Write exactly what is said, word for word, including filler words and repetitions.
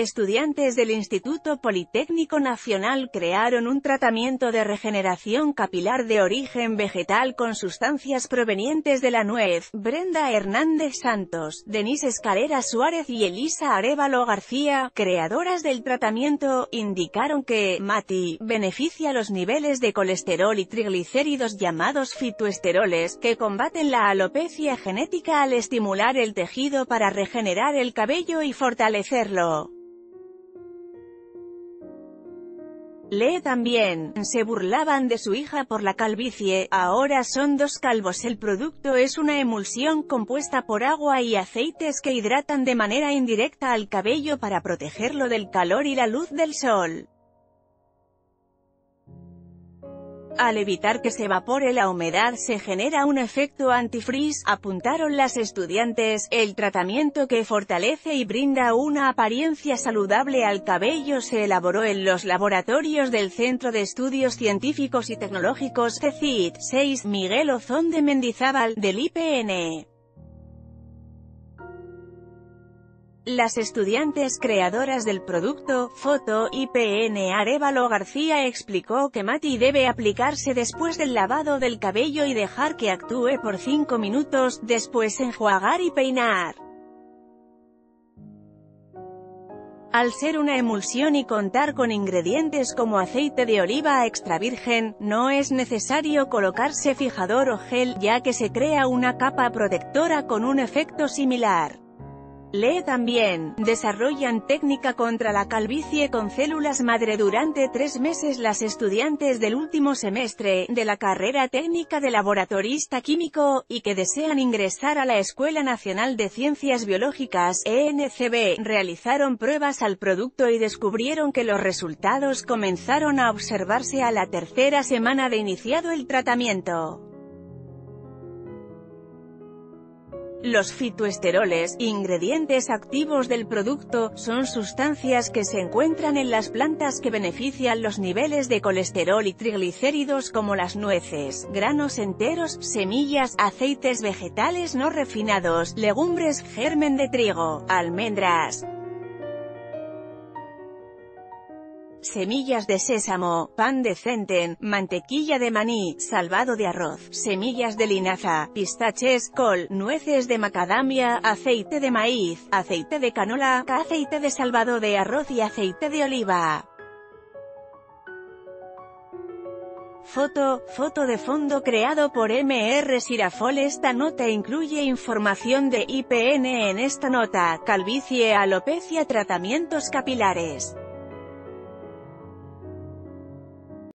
estudiantes del Instituto Politécnico Nacional crearon un tratamiento de regeneración capilar de origen vegetal con sustancias provenientes de la nuez. Brenda Hernández Santos, Denise Escalera Suárez y Elisa Arévalo García, creadoras del tratamiento, indicaron que Mati beneficia los niveles de colesterol y triglicéridos llamados fitoesteroles, que combaten la alopecia genética al estimular el tejido para regenerar el cabello y fortalecerlo. Lee también, se burlaban de su hija por la calvicie, ahora son dos calvos. El producto es una emulsión compuesta por agua y aceites que hidratan de manera indirecta al cabello para protegerlo del calor y la luz del sol. Al evitar que se evapore la humedad se genera un efecto antifreeze, apuntaron las estudiantes. El tratamiento, que fortalece y brinda una apariencia saludable al cabello, se elaboró en los laboratorios del Centro de Estudios Científicos y Tecnológicos C E C I T seis Miguel Ozón de Mendizábal, del I P N. Las estudiantes creadoras del producto, foto, I P N Arévalo García explicó que Mati debe aplicarse después del lavado del cabello y dejar que actúe por cinco minutos, después enjuagar y peinar. Al ser una emulsión y contar con ingredientes como aceite de oliva extra virgen, no es necesario colocarse fijador o gel, ya que se crea una capa protectora con un efecto similar. Lee también, desarrollan técnica contra la calvicie con células madre durante tres meses. Las estudiantes del último semestre, de la carrera técnica de laboratorista químico, y que desean ingresar a la Escuela Nacional de Ciencias Biológicas, E N C B, realizaron pruebas al producto y descubrieron que los resultados comenzaron a observarse a la tercera semana de iniciado el tratamiento. Los fitoesteroles, ingredientes activos del producto, son sustancias que se encuentran en las plantas que benefician los niveles de colesterol y triglicéridos, como las nueces, granos enteros, semillas, aceites vegetales no refinados, legumbres, germen de trigo, almendras, semillas de sésamo, pan de centeno, mantequilla de maní, salvado de arroz, semillas de linaza, pistaches, col, nueces de macadamia, aceite de maíz, aceite de canola, aceite de salvado de arroz y aceite de oliva. Foto, foto de fondo creado por M R Sirafol. Esta nota incluye información de I P N. En esta nota, calvicie, alopecia, tratamientos capilares.